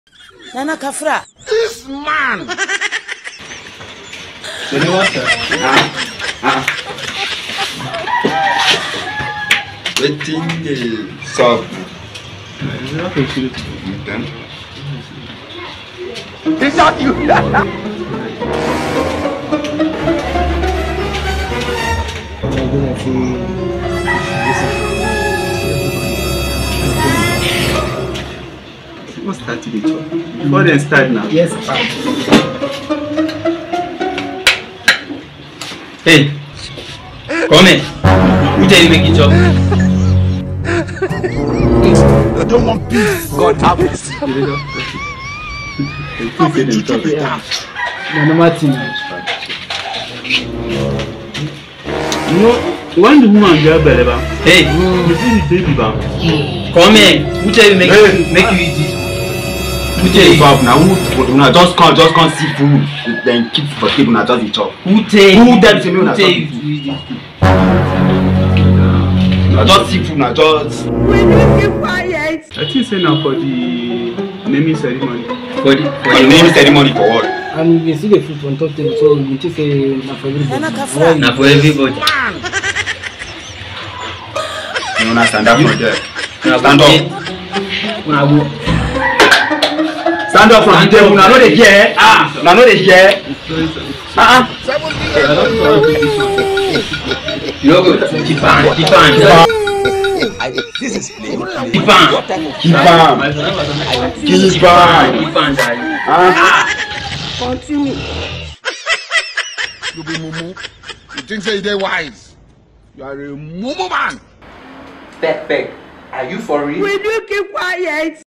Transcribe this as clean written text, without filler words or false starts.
Nana Kafra. This man. You know what? Waiting the sub. It's not you. We must start the talk. Before they start now. Yes, Hey, come in. Who tell you make it up? I don't want peace. God have mercy. How did you keep it down? Nana Martin. You know, when the woman get belly, Hey, you see the baby bam. come in. Who tell you make you eat it? Who tell you? Now who just can't see food. Then keep for table now just eat up. Who tell you? Who tell you? Who tell you to eat it? Now just see food now just. Will you keep quiet? I think say now for the naming ceremony. For the For the naming ceremony for what? And you see the food on top table, so you just say na for everybody. Now for everybody. You know, stand up from there. Now Stand up. Now go. Stand up from the table. Now no dey hear. Now no dey hear. You go. Keep on. This is play. Keep on. Keep on. Keep on. Keep on, darling. Continue. You be mumu. You think say they wise? You are a mumu man. Peck. Are you for real? Will you keep quiet?